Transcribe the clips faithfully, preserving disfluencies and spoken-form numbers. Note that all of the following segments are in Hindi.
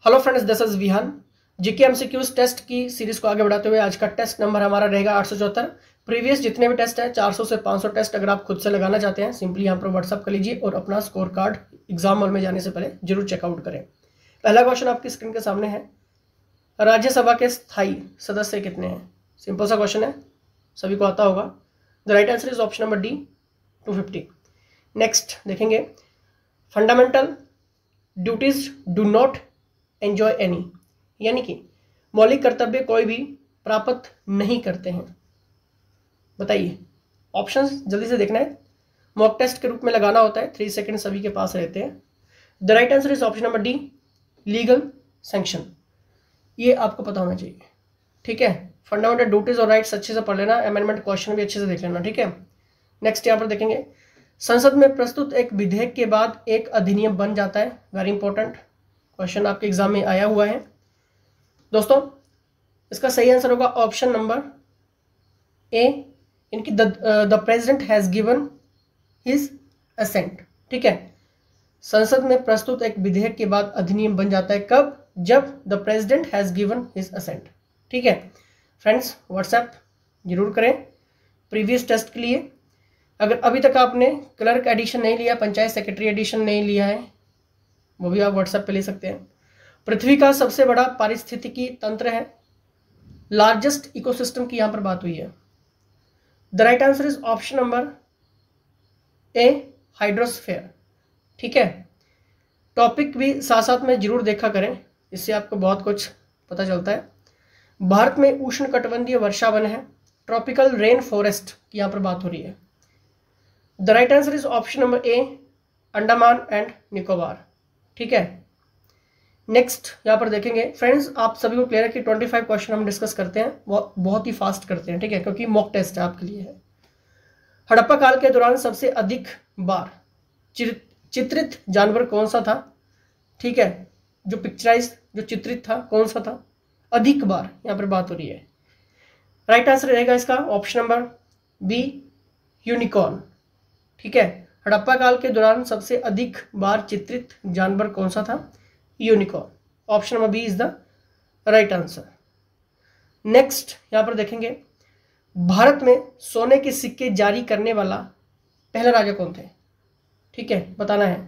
Hello friends, this is Vihan. GK MCQs test की सीरीज को आगे बढ़ाते हुए आज का टेस्ट नंबर हमारा रहेगा आठ सौ चौहत्तर। प्रीवियस जितने भी टेस्ट हैं चार सौ से पाँच सौ टेस्ट अगर आप खुद से लगाना चाहते हैं सिंपली यहाँ पर व्हाट्सअप कर लीजिए और अपना स्कोर कार्ड एग्जाम हॉल में जाने से पहले जरूर चेकआउट करें। पहला क्वेश्चन आपकी स्क्रीन के सामने है, राज्यसभा के स्थायी सदस्य कितने हैं? सिंपल सा क्वेश्चन है, सभी को आता होगा। The right answer is option number D, two fifty. Next देखेंगे, fundamental duties do not enjoy any, यानी कि मौलिक कर्तव्य कोई भी प्राप्त नहीं करते हैं। बताइए, ऑप्शंस जल्दी से देखना है, मॉक टेस्ट के रूप में लगाना होता है, थ्री सेकंड सभी के पास रहते हैं। The right answer is option number D, legal sanction. ये आपको पता होना चाहिए, ठीक है। फंडामेंटल ड्यूटीज और राइट्स अच्छे से पढ़ लेना, अमेंडमेंट क्वेश्चन भी अच्छे से देख लेना, ठीक है। नेक्स्ट यहाँ पर देखेंगे, संसद में प्रस्तुत एक विधेयक के बाद एक अधिनियम बन जाता है। वेरी इंपॉर्टेंट क्वेश्चन आपके एग्जाम में आया हुआ है दोस्तों। इसका सही आंसर होगा ऑप्शन नंबर ए, इनकी the president has given his assent, ठीक है। संसद में प्रस्तुत एक विधेयक के बाद अधिनियम बन जाता है, कब? जब the president has given his assent, ठीक है। फ्रेंड्स, व्हाट्सएप जरूर करें प्रीवियस टेस्ट के लिए। अगर अभी तक आपने क्लर्क एडिशन नहीं लिया, पंचायत सेक्रेटरी एडिशन नहीं लिया है, वो भी आप व्हाट्सएप पे ले सकते हैं। पृथ्वी का सबसे बड़ा पारिस्थितिकी तंत्र है, लार्जेस्ट इकोसिस्टम की यहां पर बात हुई है। The right answer is option number A, hydrosphere, ठीक है। टॉपिक भी साथ साथ में जरूर देखा करें, इससे आपको बहुत कुछ पता चलता है। भारत में उष्णकटिबंधीय वर्षा वन है, ट्रॉपिकल रेन फॉरेस्ट की यहां पर बात हो रही है। The right answer is option number A, Andaman and Nicobar, ठीक है। नेक्स्ट यहां पर देखेंगे फ्रेंड्स, आप सभी को क्लियर है कि पच्चीस क्वेश्चन हम डिस्कस करते हैं, वो बहुत ही फास्ट करते हैं, ठीक है, क्योंकि मॉक टेस्ट है आपके लिए है। हड़प्पा काल के दौरान सबसे अधिक बार चित्रित जानवर कौन सा था? ठीक है, जो पिक्चराइज जो चित्रित था कौन सा था? अधिक बार यहां पर बात हो रही है। राइट आंसर रहेगा इसका ऑप्शन नंबर बी, यूनिकॉर्न, ठीक है। हड़प्पा काल के दौरान सबसे अधिक बार चित्रित जानवर कौन सा था? Unicorn. Option number B is the right answer. Next यहां पर देखेंगे, भारत में सोने के सिक्के जारी करने वाला पहला राजा कौन थे? ठीक है, बताना है।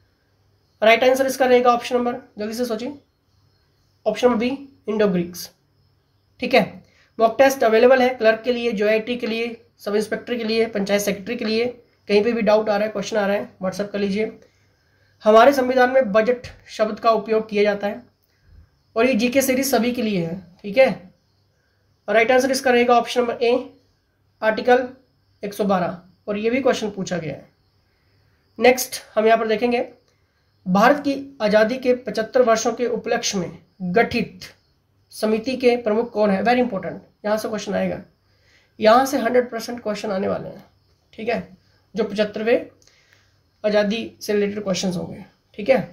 राइट आंसर इसका रहेगा ऑप्शन नंबर, जल्दी से सोचिए, option number B, Indo Greeks, ठीक है। मॉक टेस्ट अवेलेबल है क्लर्क के लिए, जो आई टी के लिए, सब इंस्पेक्टर के लिए, पंचायत सेक्रेटरी के लिए। कहीं पे भी डाउट आ रहा है, क्वेश्चन आ रहा है, व्हाट्सएप कर लीजिए। हमारे संविधान में बजट शब्द का उपयोग किया जाता है और ये जीके सीरीज सभी के लिए है, ठीक है। राइट आंसर इसका रहेगा ऑप्शन नंबर ए, आर्टिकल एक सौ बारह, और ये भी क्वेश्चन पूछा गया है। नेक्स्ट हम यहाँ पर देखेंगे, भारत की आज़ादी के पचहत्तर वर्षों के उपलक्ष्य में गठित समिति के प्रमुख कौन है? वेरी इंपॉर्टेंट, यहाँ से क्वेश्चन आएगा, यहाँ से हंड्रेड परसेंट क्वेश्चन आने वाले हैं, ठीक है, जो पचहत्तरवें आज़ादी से रिलेटेड क्वेश्चंस होंगे, ठीक है।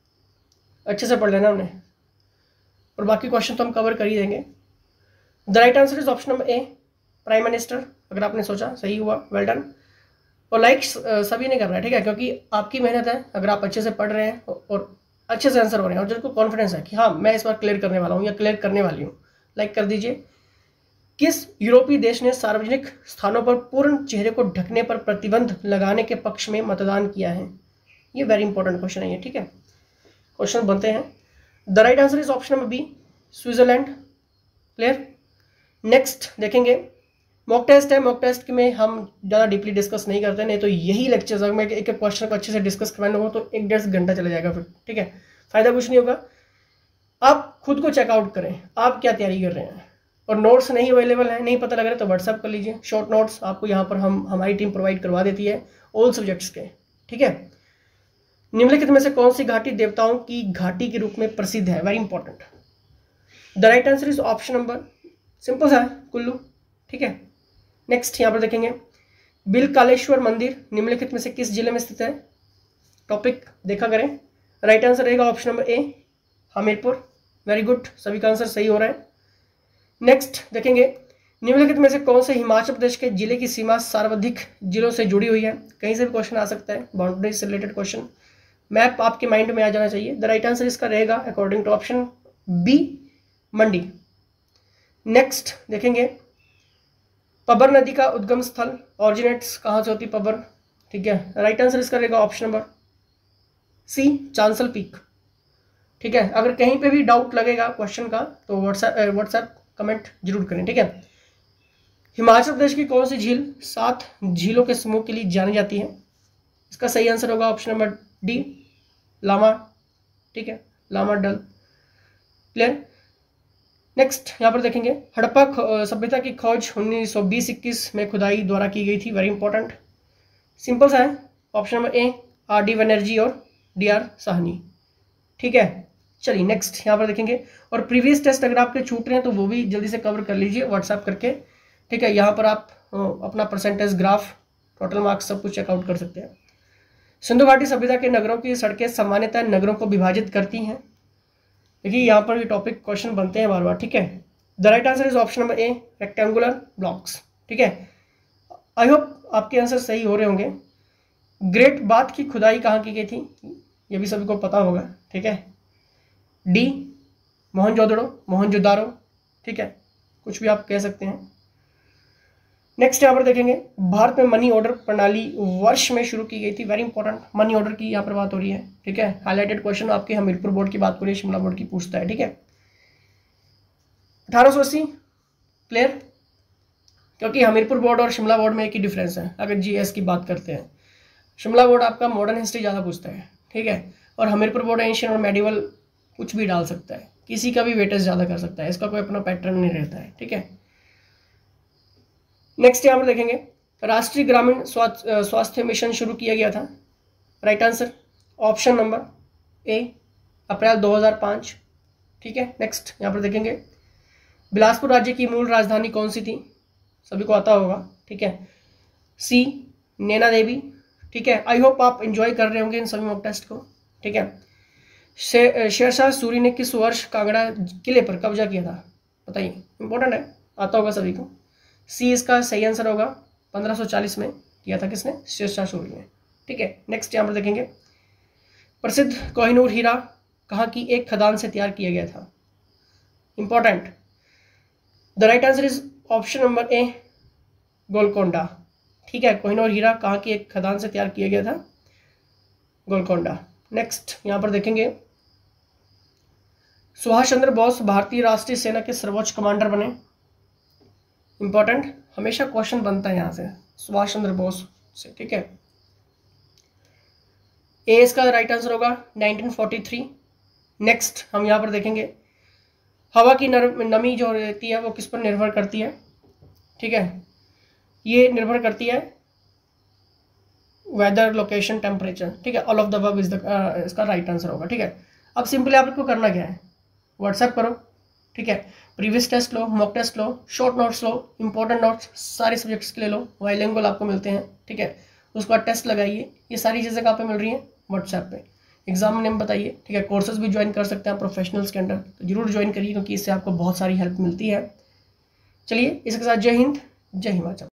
अच्छे से पढ़ लेना हमने, और बाकी क्वेश्चन तो हम कवर कर ही देंगे। The right answer is option number A, prime minister. अगर आपने सोचा, सही हुआ, वेल डन। और लाइक सभी ने करना है, ठीक है, क्योंकि आपकी मेहनत है। अगर आप अच्छे से पढ़ रहे हैं और अच्छे से आंसर हो रहे हैं और जिनको कॉन्फिडेंस है कि हाँ मैं इस बार क्लियर करने वाला हूँ या क्लियर करने वाली हूँ, लाइक कर दीजिए। किस यूरोपीय देश ने सार्वजनिक स्थानों पर पूर्ण चेहरे को ढकने पर प्रतिबंध लगाने के पक्ष में मतदान किया है? ये वेरी इंपॉर्टेंट क्वेश्चन है ये, ठीक है। क्वेश्चन बनते हैं। The right answer is option number B, Switzerland. Clear. Next देखेंगे, मॉक टेस्ट है, मॉक टेस्ट में हम ज़्यादा डीपली डिस्कस नहीं करते, नहीं तो यही लेक्चर्स अगर मैं एक एक क्वेश्चन को अच्छे से डिस्कस करवाना होगा तो एक डेढ़ घंटा चला जाएगा फिर, ठीक है, फायदा कुछ नहीं होगा। आप खुद को चेकआउट करें, आप क्या तैयारी कर रहे हैं, और नोट्स नहीं अवेलेबल है, नहीं पता लग रहा है तो व्हाट्सएप कर लीजिए। शॉर्ट नोट्स आपको यहाँ पर हम हमारी टीम प्रोवाइड करवा देती है ऑल सब्जेक्ट्स के, ठीक है। निम्नलिखित में से कौन सी घाटी देवताओं की घाटी के रूप में प्रसिद्ध है? Very important. The right answer is option number, simple सा है, कुल्लू, ठीक है। नेक्स्ट यहाँ पर देखेंगे, बिलकालेश्वर मंदिर निम्नलिखित में से किस जिले में स्थित है? टॉपिक देखा करें। राइट आंसर रहेगा option number A, Hamirpur. Very good, सभी का आंसर सही हो रहा है। नेक्स्ट देखेंगे, निम्नलिखित में से कौन से हिमाचल प्रदेश के जिले की सीमा सर्वाधिक जिलों से जुड़ी हुई है? कहीं से भी क्वेश्चन आ सकता है, बाउंड्री से रिलेटेड क्वेश्चन। मैप आपके माइंड में आ जाना चाहिए। द राइट आंसर इसका रहेगा according to option B Mandi. Next देखेंगे, पबर नदी का उद्गम स्थल ऑरिजिनेट्स कहाँ से होती है पबर, ठीक है। राइट आंसर इसका रहेगा option number C Chanshal peak, ठीक है। अगर कहीं पे भी डाउट लगेगा क्वेश्चन का तो व्हाट्सएप व्हाट्सएप कमेंट जरूर करें, ठीक है। हिमाचल प्रदेश की कौन सी झील सात झीलों के समूह के लिए जानी जाती है, इसका सही आंसर होगा ऑप्शन नंबर डी लामा, ठीक है, लामा डल। क्लियर। नेक्स्ट यहाँ पर देखेंगे, हड़प्पा सभ्यता की खोज उन्नीस सौ बीस इक्कीस में खुदाई द्वारा की गई थी, वेरी इंपॉर्टेंट। सिंपल सा है, option number A R D Banerjee और डी आर साहनी, ठीक है। चलिए नेक्स्ट यहाँ पर देखेंगे, और प्रीवियस टेस्ट अगर आपके छूट रहे हैं तो वो भी जल्दी से कवर कर लीजिए व्हाट्सएप करके, ठीक है। यहाँ पर आप अपना परसेंटेज ग्राफ टोटल मार्क्स सब कुछ चेकआउट कर सकते हैं। सिंधु घाटी सभ्यता के नगरों की सड़कें सामान्यतः नगरों को विभाजित करती हैं, देखिए यहाँ पर भी टॉपिक क्वेश्चन बनते हैं बार बार, ठीक है। The right answer is option number A rectangular blocks, ठीक है। आई होप आपके आंसर सही हो रहे होंगे। ग्रेट बाथ की खुदाई कहाँ की गई थी, ये भी सभी को पता होगा, ठीक है। डी मोहनजोदड़ो, मोहनजोदारो, ठीक है, कुछ भी आप कह सकते हैं। नेक्स्ट यहाँ पर देखेंगे, भारत में मनी ऑर्डर प्रणाली वर्ष में शुरू की गई थी, वेरी इंपॉर्टेंट, मनी ऑर्डर की यहाँ पर बात हो रही है, ठीक है। हाईलाइटेड क्वेश्चन आपके हमीरपुर बोर्ड की बात करिए, शिमला बोर्ड की पूछता है, ठीक है। अठारह सौ अस्सी क्लियर, क्योंकि हमीरपुर बोर्ड और शिमला बोर्ड में एक ही डिफरेंस है अगर जीएस की बात करते हैं। शिमला बोर्ड आपका मॉडर्न हिस्ट्री ज़्यादा पूछता है, ठीक है, और हमीरपुर बोर्ड एंशियंट और मेडिवल कुछ भी डाल सकता है, किसी का भी वेटेज ज़्यादा कर सकता है, इसका कोई अपना पैटर्न नहीं रहता है, ठीक है। नेक्स्ट यहाँ पर देखेंगे, राष्ट्रीय ग्रामीण स्वास्थ्य मिशन शुरू किया गया था, right answer option number A अप्रैल दो हज़ार पाँच, ठीक है। नेक्स्ट यहाँ पर देखेंगे, बिलासपुर राज्य की मूल राजधानी कौन सी थी, सभी को आता होगा, ठीक है। सी नैना देवी, ठीक है। आई होप आप एंजॉय कर रहे होंगे इन सभी मॉक टेस्ट को, ठीक है। शेरशाह सूरी ने किस वर्ष कांगड़ा किले पर कब्जा किया था, बताइए, इंपॉर्टेंट है, आता होगा सभी को। सी इसका सही आंसर होगा पंद्रह सौ चालीस में किया था, किसने, शेरशाह सूरी ने, ठीक है। नेक्स्ट यहाँ पर देखेंगे, प्रसिद्ध कोहिनूर हीरा कहाँ की एक खदान से तैयार किया गया था, important. The right answer is option number A Golconda, ठीक है। कोहिनूर हीरा कहाँ की एक खदान से तैयार किया गया था, गोलकोंडा। नेक्स्ट यहाँ पर देखेंगे, सुभाष चंद्र बोस भारतीय राष्ट्रीय सेना के सर्वोच्च कमांडर बने, इंपॉर्टेंट, हमेशा क्वेश्चन बनता है यहाँ से सुभाष चंद्र बोस से, ठीक है। ए इसका राइट आंसर होगा नाइनटीन फोर्टी थ्री। नेक्स्ट हम यहाँ पर देखेंगे, हवा की नमी जो रहती है वो किस पर निर्भर करती है, ठीक है, ये निर्भर करती है वेदर, लोकेशन, टेम्परेचर, ठीक है। All of the above is the इसका राइट आंसर होगा, ठीक है। अब सिंपली आपको करना क्या है, व्हाट्सएप करो, ठीक है, प्रीवियस टेस्ट लो, मॉक टेस्ट लो, शॉर्ट नोट्स लो, इंपॉर्टेंट नोट्स सारे सब्जेक्ट्स के ले लो, बाइलिंगुअल आपको मिलते हैं, ठीक है। उसके बाद टेस्ट लगाइए, ये सारी चीज़ें कहाँ पे मिल रही हैं, व्हाट्सएप पे। एग्जाम नेम बताइए, ठीक है। कोर्सेज भी ज्वाइन कर सकते हैं प्रोफेशनल्स के अंडर, तो जरूर ज्वाइन करिए क्योंकि इससे आपको बहुत सारी हेल्प मिलती है। चलिए इसके साथ जय हिंद, जय हिमाचल।